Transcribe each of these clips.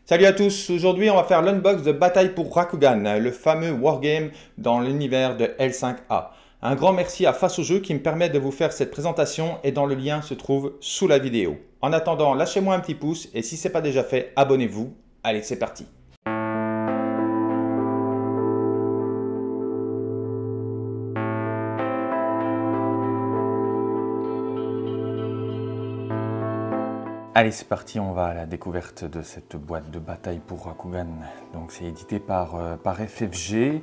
Salut à tous, aujourd'hui on va faire l'unbox de Bataille pour Rakugan, le fameux wargame dans l'univers de L5A. Un grand merci à Face au Jeu qui me permet de vous faire cette présentation et dont le lien se trouve sous la vidéo. En attendant, lâchez-moi un petit pouce et si ce n'est pas déjà fait, abonnez-vous. Allez, c'est parti. Allez, c'est parti, on va à la découverte de cette boîte de Bataille pour Rakugan. Donc c'est édité par FFG.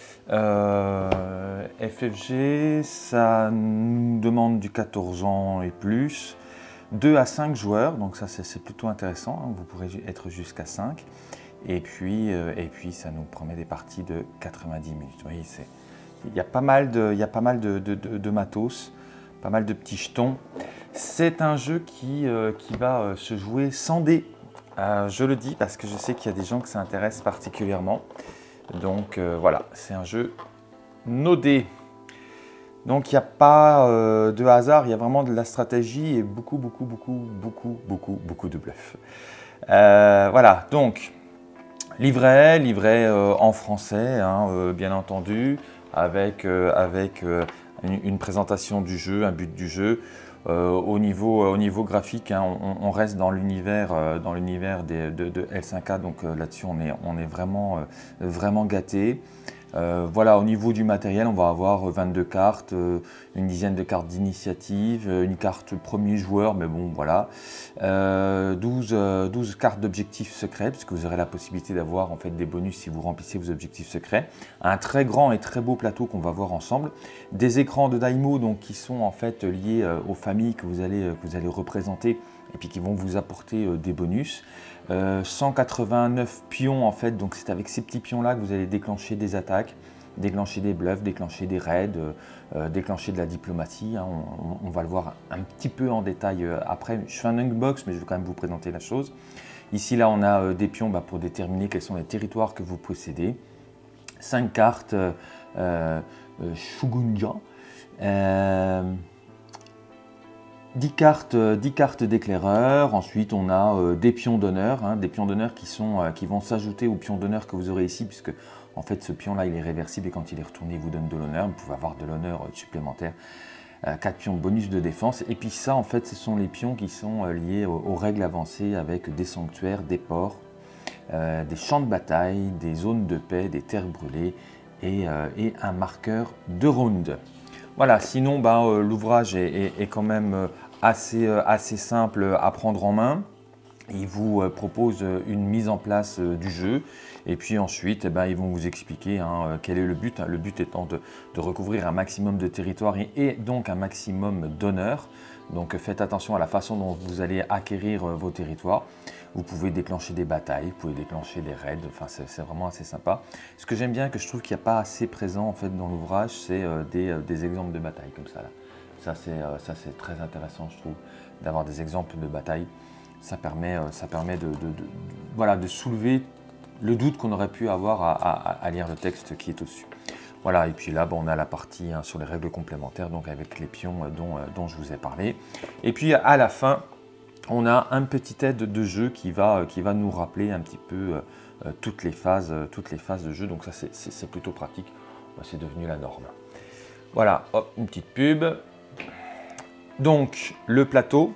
FFG, ça nous demande du 14 ans et plus, 2 à 5 joueurs, donc ça c'est plutôt intéressant, hein, vous pourrez être jusqu'à 5. Et puis ça nous promet des parties de 90 minutes. Vous voyez, il y a pas mal de matos, pas mal de petits jetons. C'est un jeu qui va se jouer sans dés. Je le dis parce que je sais qu'il y a des gens que ça intéresse particulièrement. Donc voilà, c'est un jeu no dés. Donc il n'y a pas de hasard, il y a vraiment de la stratégie et beaucoup de bluff. Voilà, donc livret en français, hein, bien entendu, avec une présentation du jeu, un but du jeu. Au niveau graphique, hein, on reste dans l'univers de L5A, donc là-dessus on est vraiment gâté. Voilà, au niveau du matériel, on va avoir 22 cartes, une dizaine de cartes d'initiative, une carte premier joueur, mais bon voilà, 12 cartes d'objectifs secrets, puisque vous aurez la possibilité d'avoir en fait des bonus si vous remplissez vos objectifs secrets. Un très grand et très beau plateau qu'on va voir ensemble, des écrans de Daimo donc, qui sont en fait liés aux familles que vous allez représenter et puis qui vont vous apporter des bonus. 189 pions en fait, donc c'est avec ces petits pions là que vous allez déclencher des attaques, déclencher des bluffs, déclencher des raids, déclencher de la diplomatie, hein. On va le voir un petit peu en détail après. Je fais un unbox mais je vais quand même vous présenter la chose. Ici là on a des pions pour déterminer quels sont les territoires que vous possédez. 5 cartes Shugunja. 10 cartes d'éclaireur. Ensuite on a des pions d'honneur, hein, des pions d'honneur qui vont s'ajouter aux pions d'honneur que vous aurez ici, puisque en fait ce pion là il est réversible et quand il est retourné il vous donne de l'honneur. Vous pouvez avoir de l'honneur supplémentaire. 4 pions bonus de défense, et puis ça en fait ce sont les pions qui sont liés aux règles avancées avec des sanctuaires, des ports, des champs de bataille, des zones de paix, des terres brûlées et un marqueur de round. Voilà, sinon l'ouvrage est quand même assez simple à prendre en main. Il vous propose une mise en place du jeu et puis ensuite ils vont vous expliquer quel est le but. Le but étant de recouvrir un maximum de territoire et donc un maximum d'honneur. Donc faites attention à la façon dont vous allez acquérir vos territoires. Vous pouvez déclencher des batailles, vous pouvez déclencher des raids, enfin c'est vraiment assez sympa. Ce que j'aime bien, que je trouve qu'il n'y a pas assez présent en fait dans l'ouvrage, c'est des exemples de batailles comme ça là. Ça c'est très intéressant je trouve, d'avoir des exemples de batailles. Ça permet de soulever le doute qu'on aurait pu avoir à lire le texte qui est au-dessus. Voilà, et puis là, on a la partie sur les règles complémentaires, donc avec les pions dont je vous ai parlé. Et puis à la fin, on a un petit aide de jeu qui va nous rappeler un petit peu toutes les phases de jeu. Donc ça, c'est plutôt pratique. C'est devenu la norme. Voilà, hop, une petite pub. Donc le plateau,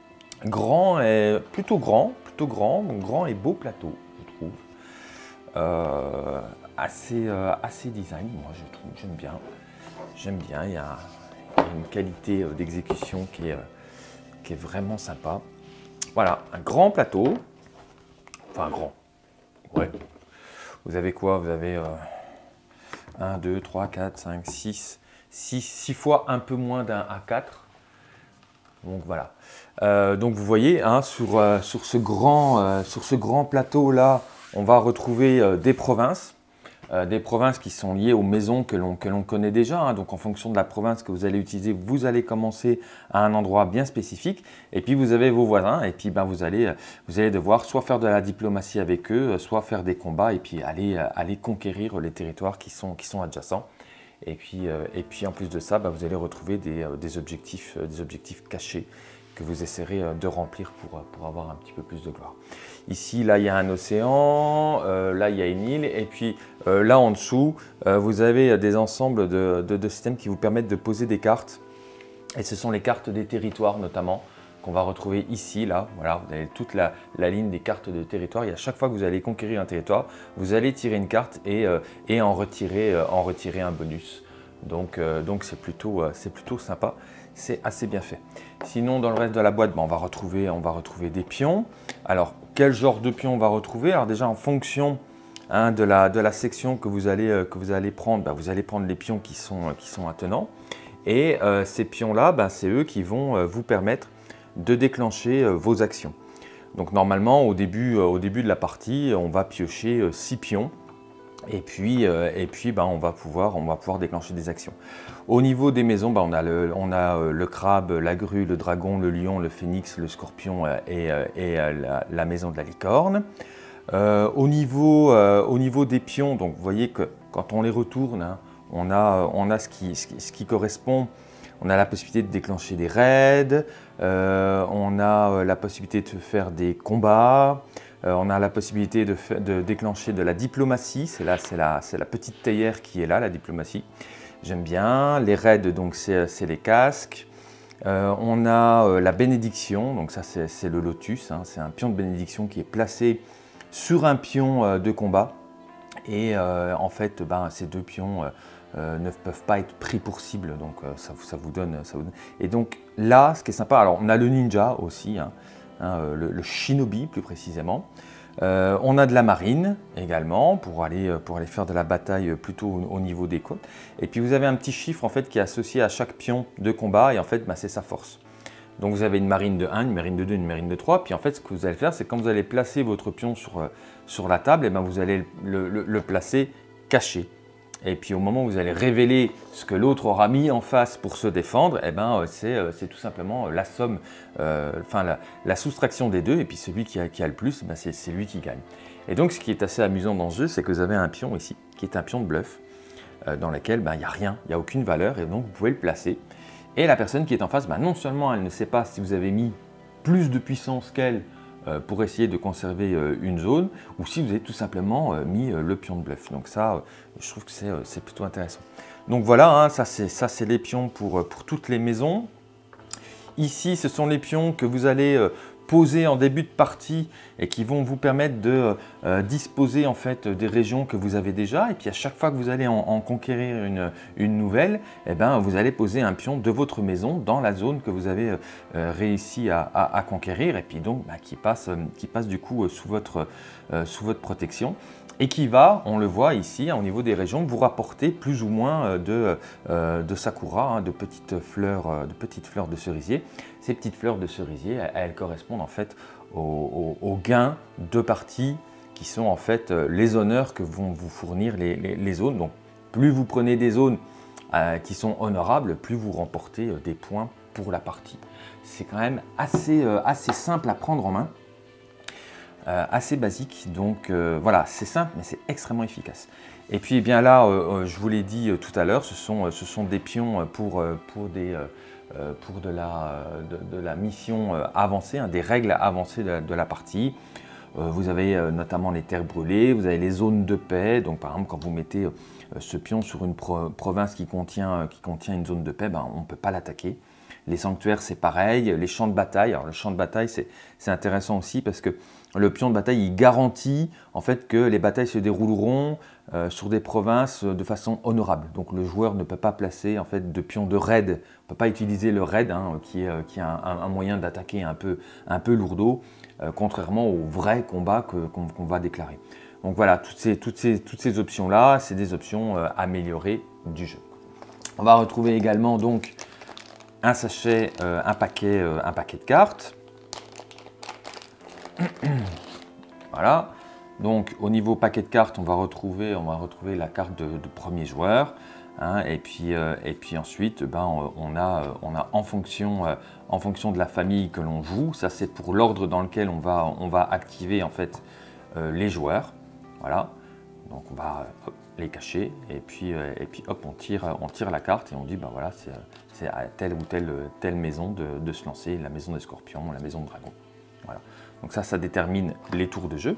plutôt grand et beau plateau, je trouve. Assez design, moi je trouve, j'aime bien, il y a une qualité d'exécution qui est vraiment sympa. Voilà, un grand plateau, enfin grand, ouais. Vous avez quoi? Vous avez 1, 2, 3, 4, 5, 6 fois un peu moins d'un A4. Donc voilà. Donc vous voyez, sur ce grand plateau là, on va retrouver des provinces qui sont liées aux maisons que l'on connaît déjà. Hein. Donc en fonction de la province que vous allez utiliser, vous allez commencer à un endroit bien spécifique. Et puis vous avez vos voisins et puis vous allez devoir soit faire de la diplomatie avec eux, soit faire des combats et puis aller conquérir les territoires qui sont adjacents. Et puis en plus de ça, vous allez retrouver des objectifs cachés que vous essaierez de remplir pour avoir un petit peu plus de gloire. Ici, là, il y a un océan, là, il y a une île, et puis là, en dessous, vous avez des ensembles de systèmes qui vous permettent de poser des cartes. Et ce sont les cartes des territoires, notamment, qu'on va retrouver ici, là. Voilà, vous avez toute la ligne des cartes de territoire. Et à chaque fois que vous allez conquérir un territoire, vous allez tirer une carte et en retirer un bonus. Donc c'est plutôt sympa. C'est assez bien fait. Sinon, dans le reste de la boîte, on va retrouver des pions. Alors, quel genre de pions on va retrouver? Alors déjà, en fonction de la section que vous allez prendre, vous allez prendre les pions qui sont attenants. Et ces pions-là, c'est eux qui vont vous permettre de déclencher vos actions. Donc normalement, au début de la partie, on va piocher 6 pions. Et puis on va pouvoir déclencher des actions. Au niveau des maisons, on a le crabe, la grue, le dragon, le lion, le phénix, le scorpion et la maison de la licorne. Au niveau des pions, donc vous voyez que quand on les retourne, hein, on a ce qui correspond. On a la possibilité de déclencher des raids, on a la possibilité de faire des combats. On a la possibilité de déclencher de la diplomatie, c'est la petite théière qui est là, la diplomatie. J'aime bien. Les raids, donc c'est les casques. On a la bénédiction, donc ça c'est le lotus, hein, c'est un pion de bénédiction qui est placé sur un pion de combat. Et en fait, ces deux pions ne peuvent pas être pris pour cible, donc ça vous donne. Et donc là, ce qui est sympa, alors on a le ninja aussi, hein, le shinobi plus précisément. On a de la marine également pour aller faire de la bataille plutôt au niveau des côtes. Et puis vous avez un petit chiffre en fait qui est associé à chaque pion de combat et en fait c'est sa force. Donc vous avez une marine de 1, une marine de 2, une marine de 3. Puis en fait ce que vous allez faire c'est quand vous allez placer votre pion sur la table, et vous allez le placer caché. Et puis au moment où vous allez révéler ce que l'autre aura mis en face pour se défendre, c'est tout simplement la somme, la soustraction des deux, et puis celui qui a le plus, c'est lui qui gagne. Et donc ce qui est assez amusant dans ce jeu, c'est que vous avez un pion ici, qui est un pion de bluff, dans lequel il n'y a rien, il n'y a aucune valeur, et donc vous pouvez le placer. Et la personne qui est en face, non seulement elle ne sait pas si vous avez mis plus de puissance qu'elle, pour essayer de conserver une zone, ou si vous avez tout simplement mis le pion de bluff. Donc ça, je trouve que c'est plutôt intéressant. Donc voilà, hein, ça c'est les pions pour toutes les maisons. Ici, ce sont les pions que vous allez poser en début de partie et qui vont vous permettre de disposer en fait des régions que vous avez déjà. Et puis à chaque fois que vous allez en conquérir une nouvelle, vous allez poser un pion de votre maison dans la zone que vous avez réussi à conquérir, et puis donc qui passe du coup sous votre protection. Et qui va, on le voit ici, au niveau des régions, vous rapporter plus ou moins de sakura, hein, de petites fleurs de cerisier. Ces petites fleurs de cerisier, elles correspondent en fait aux gains de partie qui sont en fait les honneurs que vont vous fournir les zones. Donc plus vous prenez des zones qui sont honorables, plus vous remportez des points pour la partie. C'est quand même assez simple à prendre en main. Assez basique, donc voilà, c'est simple mais c'est extrêmement efficace. Et puis bien là, je vous l'ai dit tout à l'heure, ce sont des pions pour de la mission avancée, hein, des règles avancées de la partie. Vous avez notamment les terres brûlées, vous avez les zones de paix. Donc par exemple, quand vous mettez ce pion sur une province qui contient une zone de paix, on ne peut pas l'attaquer. Les sanctuaires, c'est pareil. Les champs de bataille, alors le champ de bataille, c'est intéressant aussi parce que le pion de bataille, il garantit en fait que les batailles se dérouleront sur des provinces de façon honorable. Donc le joueur ne peut pas placer en fait de pion de raid, ne peut pas utiliser le raid, hein, qui est un moyen d'attaquer un peu lourdeau, contrairement au vrai combat qu'on va déclarer. Donc voilà, toutes ces options-là, c'est des options améliorées du jeu. On va retrouver également donc un sachet, un paquet de cartes. Voilà. Donc au niveau paquet de cartes, on va retrouver la carte de premier joueur. Hein, et puis ensuite, on a en fonction de la famille que l'on joue. Ça c'est pour l'ordre dans lequel on va activer en fait les joueurs. Voilà. Donc on va les cacher, et puis hop, on tire la carte et on dit, bah voilà, c'est à telle ou telle maison de se lancer, la maison des scorpions, la maison de dragon. Voilà. Donc ça détermine les tours de jeu.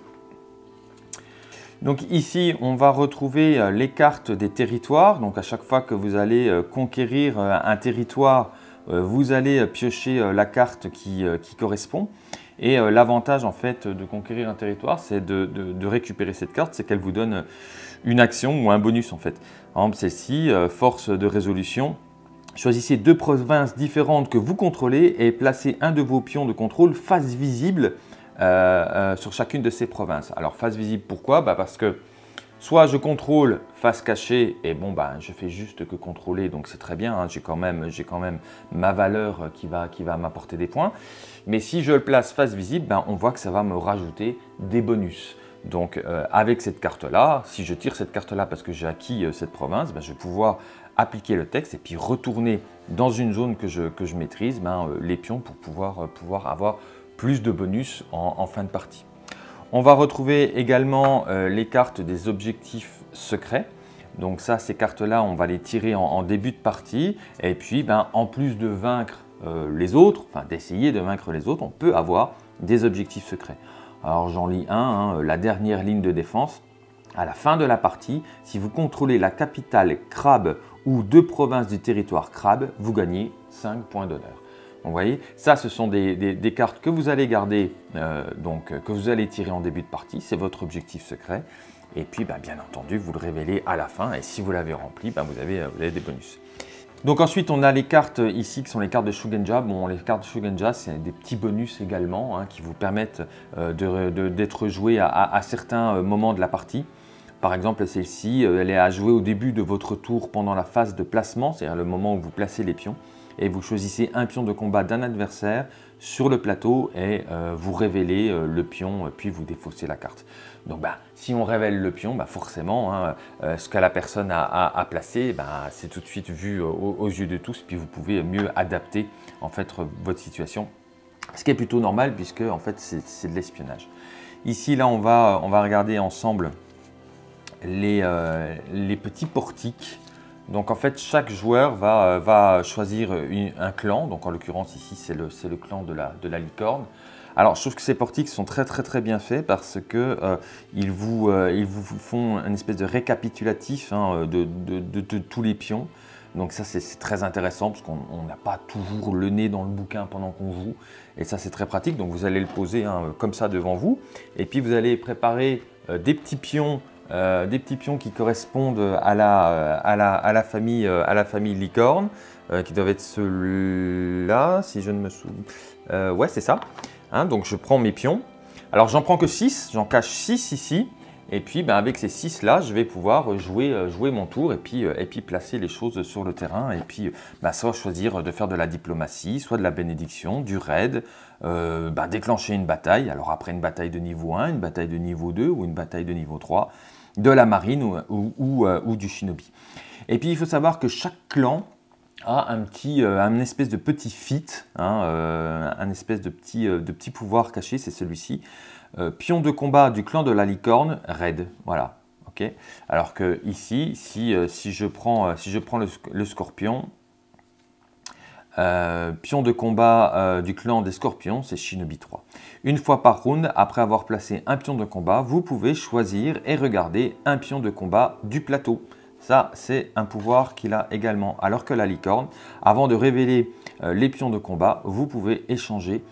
Donc ici, on va retrouver les cartes des territoires. Donc à chaque fois que vous allez conquérir un territoire, vous allez piocher la carte qui correspond. Et l'avantage en fait de conquérir un territoire, c'est de récupérer cette carte, c'est qu'elle vous donne une action ou un bonus en fait. Par exemple, celle-ci, force de résolution. Choisissez 2 provinces différentes que vous contrôlez et placez un de vos pions de contrôle face visible sur chacune de ces provinces. Alors face visible, pourquoi? Parce que soit je contrôle face cachée et bon je fais juste que contrôler, donc c'est très bien, hein, j'ai quand même ma valeur qui va m'apporter des points. Mais si je le place face visible, on voit que ça va me rajouter des bonus. Donc avec cette carte-là, si je tire cette carte-là parce que j'ai acquis cette province, je vais pouvoir appliquer le texte et puis retourner dans une zone que je maîtrise les pions pour pouvoir avoir plus de bonus en fin de partie. On va retrouver également les cartes des objectifs secrets. Donc ça, ces cartes-là, on va les tirer en début de partie. Et puis, en plus de vaincre les autres, enfin d'essayer de vaincre les autres, on peut avoir des objectifs secrets. Alors j'en lis un, la dernière ligne de défense. À la fin de la partie, si vous contrôlez la capitale crabe ou 2 provinces du territoire crabe, vous gagnez 5 points d'honneur. Vous voyez, ça ce sont des cartes que vous allez garder, que vous allez tirer en début de partie, c'est votre objectif secret. Et puis bien entendu, vous le révélez à la fin et si vous l'avez rempli, vous avez des bonus. Donc ensuite, on a les cartes ici qui sont les cartes de Shugenja. Bon, les cartes de Shugenja, c'est des petits bonus également qui vous permettent d'être jouées à certains moments de la partie. Par exemple, celle-ci, elle est à jouer au début de votre tour pendant la phase de placement, c'est-à-dire le moment où vous placez les pions. Et vous choisissez un pion de combat d'un adversaire sur le plateau et vous révélez le pion, puis vous défaussez la carte. Donc si on révèle le pion, forcément, ce que la personne a placé, c'est tout de suite vu aux yeux de tous, puis vous pouvez mieux adapter en fait votre situation. Ce qui est plutôt normal puisque en fait c'est de l'espionnage. Ici, là, on va regarder ensemble les petits portiques. Donc en fait, chaque joueur va choisir un clan. Donc en l'occurrence ici, c'est le clan de la licorne. Alors je trouve que ces portiques sont très bien faits parce que ils vous font une espèce de récapitulatif de tous les pions. Donc ça c'est très intéressant parce qu'on n'a pas toujours le nez dans le bouquin pendant qu'on joue. Et ça c'est très pratique. Donc vous allez le poser comme ça devant vous. Et puis vous allez préparer des petits pions qui correspondent à la famille licorne, qui doivent être ceux-là, si je ne me souviens. Ouais, c'est ça. Donc je prends mes pions. Alors j'en prends que 6, j'en cache 6 ici. Et puis avec ces 6-là, je vais pouvoir jouer mon tour et puis placer les choses sur le terrain. Et puis soit choisir de faire de la diplomatie, soit de la bénédiction, du raid, déclencher une bataille. Alors après une bataille de niveau 1, une bataille de niveau 2 ou une bataille de niveau 3. De la marine ou du shinobi. Et puis il faut savoir que chaque clan a un espèce de petit feat, un espèce de petit pouvoir caché, c'est celui-ci. Pion de combat du clan de la licorne, raid, voilà. Okay. Alors que ici, si je prends le scorpion, pion de combat du clan des scorpions, c'est Shinobi 3. Une fois par round, après avoir placé un pion de combat, vous pouvez choisir et regarder un pion de combat du plateau. Ça, c'est un pouvoir qu'il a également. Alors que la licorne, avant de révéler les pions de combat, vous pouvez échanger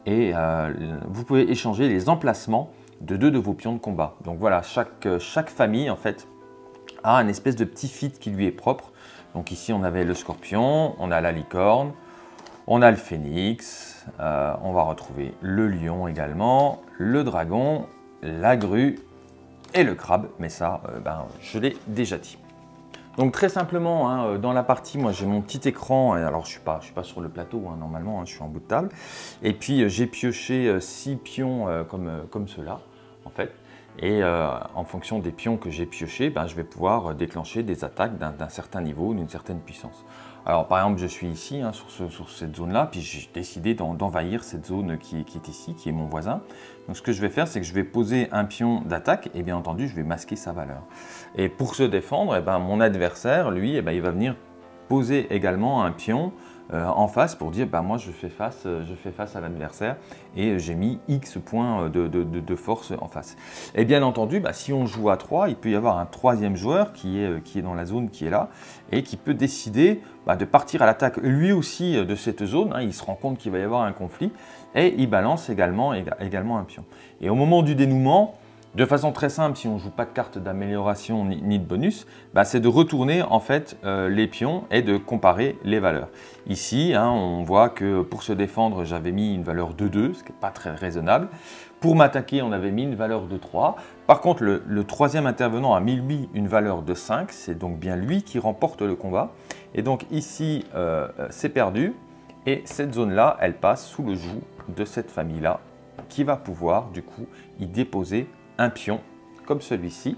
les emplacements de 2 de vos pions de combat. Donc voilà, chaque famille en fait a un espèce de petit feat qui lui est propre. Donc ici, on avait le scorpion, on a la licorne, on a le phénix, on va retrouver le lion également, le dragon, la grue et le crabe. Mais ça, je l'ai déjà dit. Donc très simplement, dans la partie, moi j'ai mon petit écran, alors je suis pas sur le plateau normalement, je suis en bout de table. Et puis j'ai pioché 6 pions comme ceux-là. En fait. Et en fonction des pions que j'ai piochés, ben, je vais pouvoir déclencher des attaques d'un certain niveau, d'une certaine puissance. Alors par exemple, je suis ici hein, sur cette zone-là, puis j'ai décidé d'envahir cette zone qui est ici, qui est mon voisin. Donc ce que je vais faire, c'est que je vais poser un pion d'attaque, et bien entendu, je vais masquer sa valeur. Et pour se défendre, eh ben, mon adversaire, lui, eh ben, il va venir poser également un pion en face pour dire bah, moi je fais face à l'adversaire et j'ai mis X points de force en face. Et bien entendu, bah, si on joue à 3, il peut y avoir un troisième joueur qui est dans la zone qui est là et qui peut décider bah, de partir à l'attaque lui aussi de cette zone. Hein, il se rend compte qu'il va y avoir un conflit et il balance également un pion. Et au moment du dénouement, de façon très simple, si on ne joue pas de carte d'amélioration ni de bonus, bah, c'est de retourner en fait les pions et de comparer les valeurs. Ici, hein, on voit que pour se défendre, j'avais mis une valeur de 2, ce qui n'est pas très raisonnable. Pour m'attaquer, on avait mis une valeur de 3. Par contre, le troisième intervenant a mis lui une valeur de 5. C'est donc bien lui qui remporte le combat. Et donc ici, c'est perdu. Et cette zone-là, elle passe sous le joug de cette famille-là qui va pouvoir du coup y déposer un pion comme celui-ci.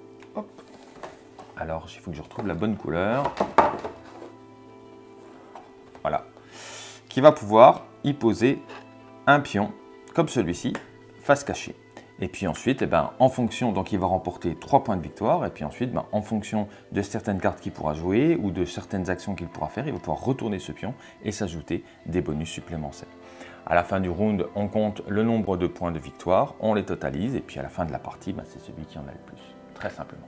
Alors, il faut que je retrouve la bonne couleur. Voilà. Qui va pouvoir y poser un pion comme celui-ci, face cachée. Et puis ensuite, eh ben, en fonction, donc il va remporter 3 points de victoire. Et puis ensuite, ben, en fonction de certaines cartes qu'il pourra jouer ou de certaines actions qu'il pourra faire, il va pouvoir retourner ce pion et s'ajouter des bonus supplémentaires. À la fin du round, on compte le nombre de points de victoire, on les totalise et puis à la fin de la partie, ben, c'est celui qui en a le plus, très simplement.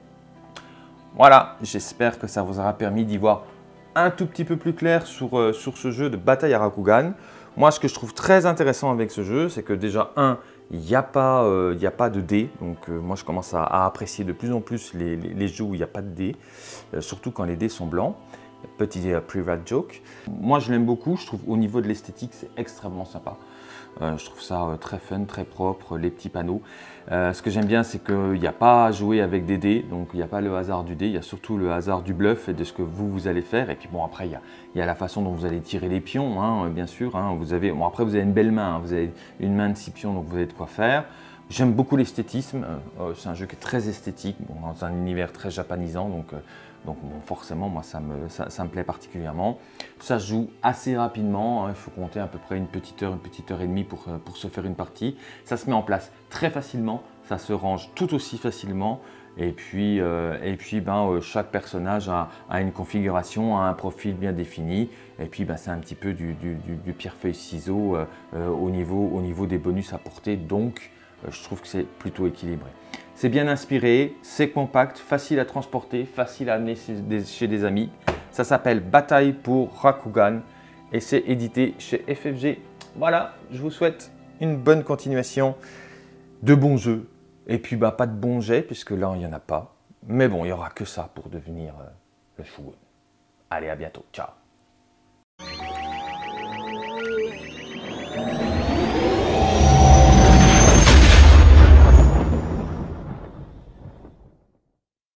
Voilà, j'espère que ça vous aura permis d'y voir un tout petit peu plus clair sur ce jeu de bataille à Rakugan. Moi, ce que je trouve très intéressant avec ce jeu, c'est que déjà, il n'y a pas de dés. Donc moi, je commence à apprécier de plus en plus les jeux où il n'y a pas de dés, surtout quand les dés sont blancs. Petit private joke. Moi, je l'aime beaucoup. Je trouve au niveau de l'esthétique, c'est extrêmement sympa. Je trouve ça très fun, très propre, les petits panneaux. Ce que j'aime bien, c'est qu'il n'y a pas à jouer avec des dés, donc il n'y a pas le hasard du dé, il y a surtout le hasard du bluff et de ce que vous allez faire. Et puis bon, après, il y a la façon dont vous allez tirer les pions, hein, bien sûr. Hein. Après, vous avez une belle main, hein. Vous avez une main de 6 pions, donc vous avez de quoi faire. J'aime beaucoup l'esthétisme. C'est un jeu qui est très esthétique, bon, dans un univers très japonisant, donc bon, forcément, moi, ça me plaît particulièrement. Ça se joue assez rapidement, hein, il faut compter à peu près une petite heure et demie pour se faire une partie. Ça se met en place très facilement, ça se range tout aussi facilement. Et puis chaque personnage a une configuration, a un profil bien défini. Et puis ben, c'est un petit peu du pierre-feuille-ciseau au niveau des bonus apportés. Donc, je trouve que c'est plutôt équilibré. C'est bien inspiré, c'est compact, facile à transporter, facile à amener chez des amis. Ça s'appelle Bataille pour Rakugan et c'est édité chez FFG. Voilà, je vous souhaite une bonne continuation, de bons jeux. Et puis bah, pas de bons jets, puisque là, il n'y en a pas. Mais bon, il n'y aura que ça pour devenir le Shogun. Allez, à bientôt. Ciao.